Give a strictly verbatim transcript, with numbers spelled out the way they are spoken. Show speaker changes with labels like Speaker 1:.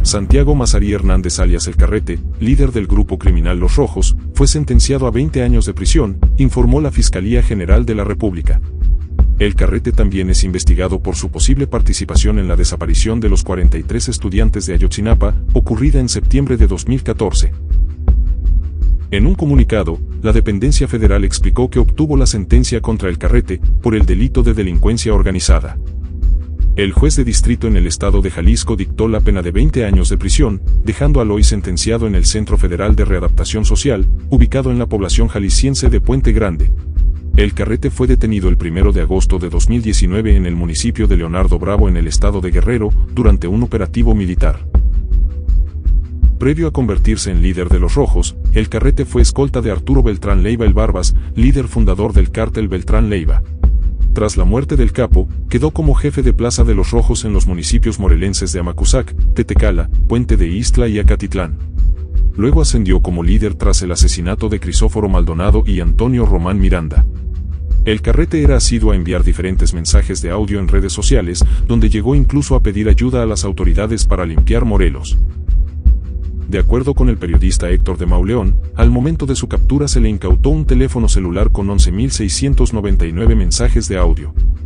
Speaker 1: Santiago Mazarí Hernández alias El Carrete, líder del grupo criminal Los Rojos, fue sentenciado a veinte años de prisión, informó la Fiscalía General de la República. El Carrete también es investigado por su posible participación en la desaparición de los cuarenta y tres estudiantes de Ayotzinapa, ocurrida en septiembre de dos mil catorce. En un comunicado, la dependencia federal explicó que obtuvo la sentencia contra El Carrete por el delito de delincuencia organizada. El juez de distrito en el estado de Jalisco dictó la pena de veinte años de prisión, dejando al hoy sentenciado en el Centro Federal de Readaptación Social, ubicado en la población jalisciense de Puente Grande. El Carrete fue detenido el primero de agosto de dos mil diecinueve en el municipio de Leonardo Bravo en el estado de Guerrero, durante un operativo militar. Previo a convertirse en líder de Los Rojos, El Carrete fue escolta de Arturo Beltrán Leiva el Barbas, líder fundador del cártel Beltrán Leiva. Tras la muerte del capo, quedó como jefe de plaza de Los Rojos en los municipios morelenses de Amacuzac, Tetecala, Puente de Ixtla y Acatitlán. Luego ascendió como líder tras el asesinato de Crisóforo Maldonado y Antonio Román Miranda. El Carrete era asiduo a enviar diferentes mensajes de audio en redes sociales, donde llegó incluso a pedir ayuda a las autoridades para limpiar Morelos. De acuerdo con el periodista Héctor de Mauleón, al momento de su captura se le incautó un teléfono celular con once mil seiscientos noventa y nueve mensajes de audio.